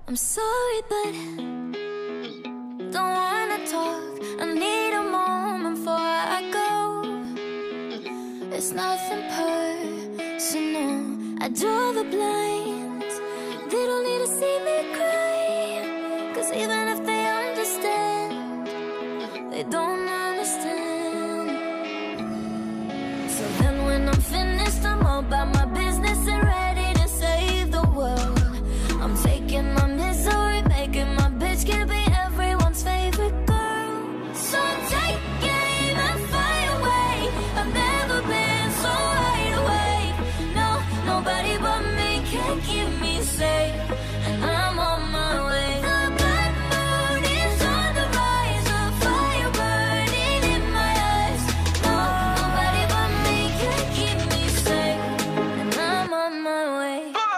I'm sorry, but don't wanna talk. I need a moment before I go. It's nothing personal. I draw the blinds. They don't need to see me cry, 'cause even if they understand, they don't understand. So then when I'm finished, I'm all about my business and ready to save the world. I'm taking my misery, making my bitch can be everyone's favorite girl. So take aim and fight away. I've never been so wide awake. No, nobody but me can keep me safe, and I'm on my way. The bad mood is on the rise, a fire burning in my eyes. No, nobody but me can keep me safe, and I'm on my way.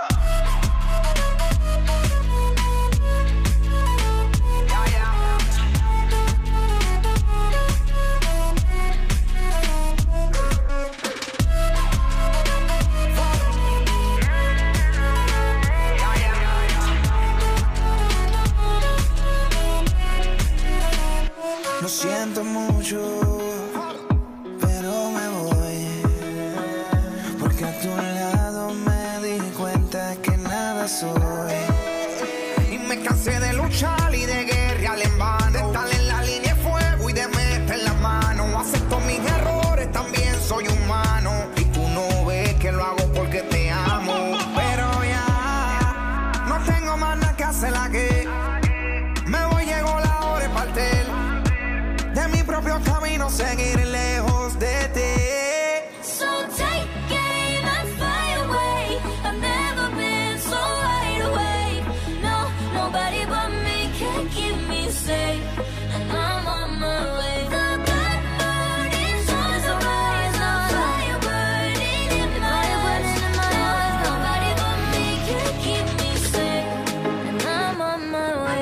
Lo siento mucho, pero me voy, porque a tu lado me di cuenta que nada soy. Y me cansé de luchar y de guerrear en vano, de estar en la línea de fuego y de meter la mano. Acepto mis errores, también soy humano, y tú no ves que lo hago porque te amo. Pero ya no tengo más nada que hacer, la que me voy, llegó la hora de partir de mi propio camino, seguir lejos de ti. So take aim and fly away. I've never been so wide awake. No, nobody but me can keep me safe, and I'm on my way. The bad mood is on the rise, a fire burning in my eyes. Nobody but me can keep me safe, and I'm on my way.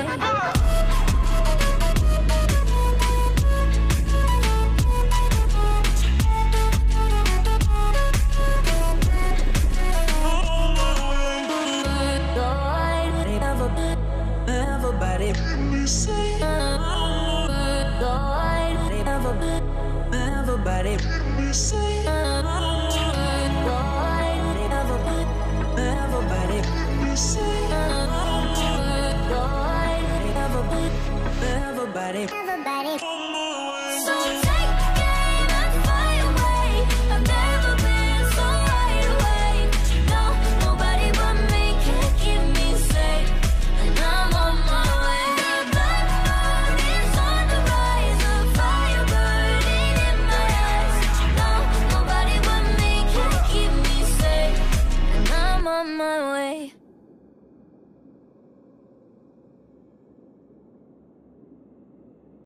Everybody, everybody, everybody, everybody.